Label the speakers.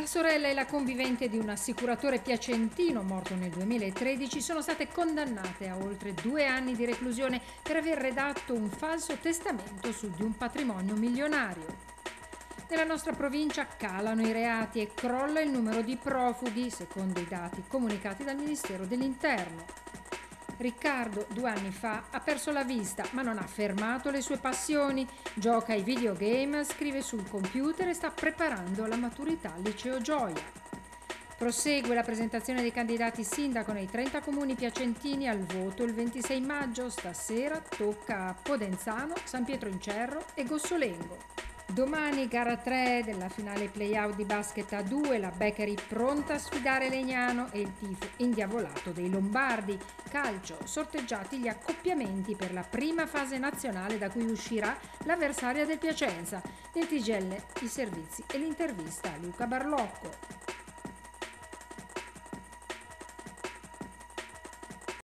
Speaker 1: sorella e la convivente di un assicuratore piacentino morto nel 2013 sono state condannate a oltre 2 anni di reclusione per aver redatto un falso testamento su di un patrimonio milionario. Nella nostra provincia calano i reati e crolla il numero di profughi, secondo i dati comunicati dal Ministero dell'Interno. Riccardo 2 anni fa ha perso la vista, ma non ha fermato le sue passioni. Gioca ai videogame, scrive sul computer e sta preparando la maturità al liceo Gioia. Prosegue la presentazione dei candidati sindaco nei 30 comuni piacentini al voto il 26 maggio. Stasera tocca a Podenzano, San Pietro in Cerro e Gossolengo. Domani gara 3 della finale play-out di basket a 2, la Becchery pronta a sfidare Legnano e il tifo indiavolato dei Lombardi. Calcio, sorteggiati gli accoppiamenti per la prima fase nazionale da cui uscirà l'avversaria del Piacenza. Nel TGL i servizi e l'intervista a Luca Barlocco.